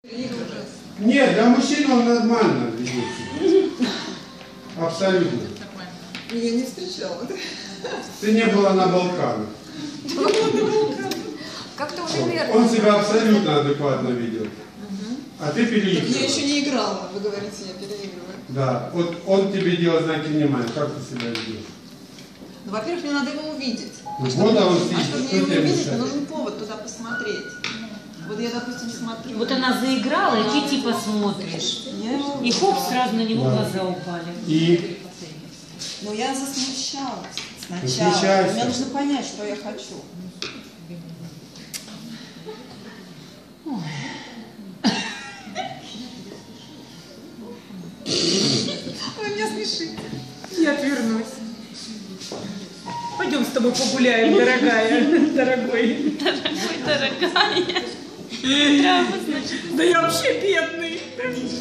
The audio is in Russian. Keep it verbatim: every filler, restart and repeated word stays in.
Нет, для мужчин он нормально ведется. Абсолютно. Я не встречала. Ты не была на Балканах. Как-то уже верно. Он себя абсолютно адекватно ведет. А ты переигрываешь. Я еще не играла, вы говорите, я переигрываю. Да, вот он тебе делает знаки внимания. Как ты себя ведешь? Ну, во-первых, мне надо его увидеть. Ну, А чтобы, вот он а сидит, чтобы кто мне его тебе увидеть, мешает? мне нужен повод туда посмотреть. Вот я, допустим, смотрю. Вот она заиграла, и ты типа смотришь. Я его И хоп, увидела. сразу на него Да. глаза упали. И Но я засмущалась Ну, сначала. смущайся. Мне нужно понять, что я хочу. Вы меня смешите. Я отвернусь. Пойдем с тобой погуляем, дорогая, дорогой. Дорогой, дорогая. Да я вообще бедный.